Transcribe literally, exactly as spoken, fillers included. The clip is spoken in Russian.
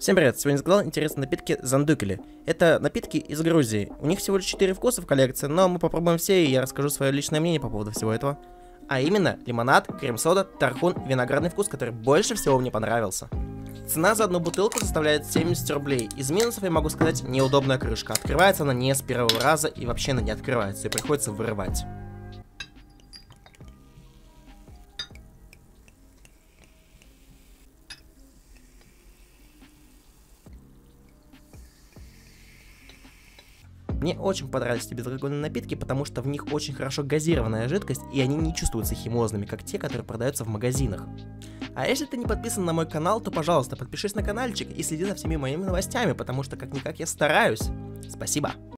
Всем привет, сегодня заказал интересные напитки Зандукели. Это напитки из Грузии. У них всего лишь четыре вкуса в коллекции, но мы попробуем все, и я расскажу свое личное мнение по поводу всего этого. А именно, лимонад, крем-сода, тархун, виноградный вкус, который больше всего мне понравился. Цена за одну бутылку составляет семьдесят рублей. Из минусов я могу сказать неудобная крышка. Открывается она не с первого раза и вообще она не открывается, и приходится вырывать. Мне очень понравились эти безалкогольные напитки, потому что в них очень хорошо газированная жидкость, и они не чувствуются химозными, как те, которые продаются в магазинах. А если ты не подписан на мой канал, то, пожалуйста, подпишись на каналчик и следи за всеми моими новостями, потому что как-никак я стараюсь. Спасибо.